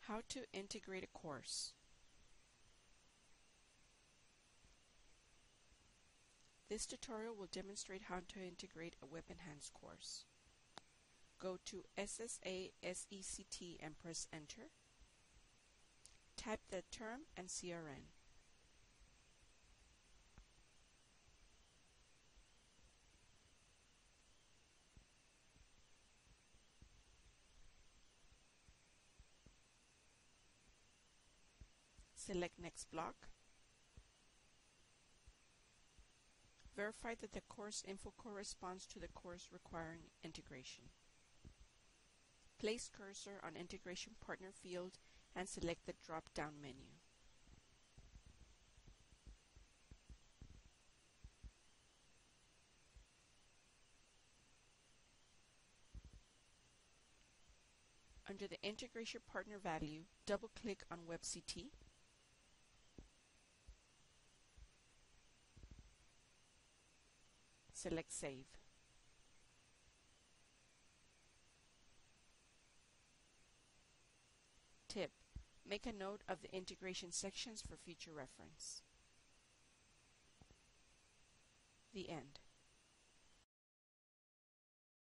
How to integrate a course. This tutorial will demonstrate how to integrate a Web Enhanced course. Go to SSA SECT and press Enter. Type the term and CRN. Select Next block. Verify that the course info corresponds to the course requiring integration. Place cursor on Integration Partner field and select the drop-down menu. Under the Integration Partner value, double-click on WebCT. Select Save. Tip: make a note of the integration sections for future reference. The end.